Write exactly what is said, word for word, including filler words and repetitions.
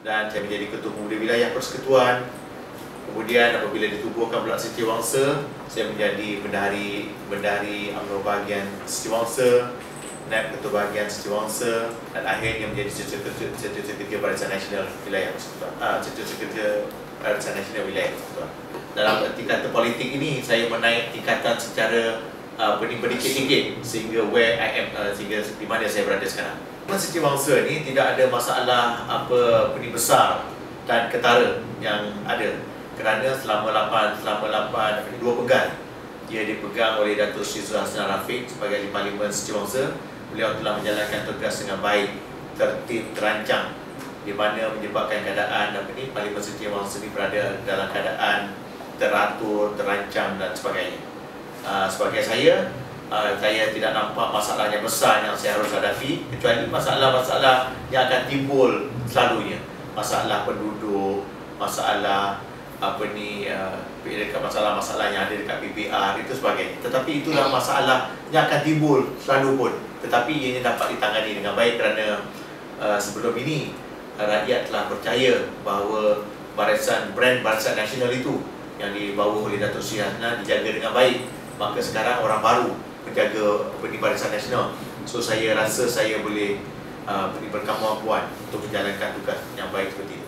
dan saya menjadi Ketua Pemuda Wilayah Persekutuan. Kemudian apabila ditubuhkan pula Setiawangsa, saya menjadi Bendahari Bendahari UMNO bahagian Setiawangsa, Naib Ketua Bahagian Setiawangsa, dan akhirnya menjadi Setiausaha Barisan Nasional Wilayah Persekutuan. Ah, Setiausaha Barisan Nasional Wilayah Persekutuan. Dalam tingkatan politik ini, saya menaik tingkatan secara uh, berdikit-dikit sehingga where I am, uh, sehingga di mana saya berada sekarang. Setiawangsa ni tidak ada masalah apa peni besar dan ketara yang ada, kerana selama lapan selama lapan dua pegang dia dipegang oleh Datuk Seri Hassanal Rafiq sebagai Parlimen Setiawangsa. Beliau telah menjalankan tugas dengan baik, tertib, terancang, di mana menyebabkan keadaan apa ni Parlimen Setiawangsa ini berada dalam keadaan teratur, terancang dan sebagainya. Uh, sebagai saya, uh, saya tidak nampak masalah yang besar yang saya harus hadapi, kecuali masalah-masalah yang akan timbul selalunya. Masalah penduduk, masalah apa ni uh, masalah-masalah yang ada dekat P P R itu sebagainya. Tetapi itulah masalah yang akan timbul selalu pun. Tetapi ianya dapat ditangani dengan baik kerana uh, sebelum ini uh, rakyat telah percaya bahawa barisan brand Barisan Nasional itu yang dibawa oleh Datuk Seri Hassanal dijaga dengan baik. Maka sekarang orang baru menjaga Barisan Nasional. So saya rasa saya boleh uh, berkemampuan untuk menjalankan tugas yang baik seperti itu.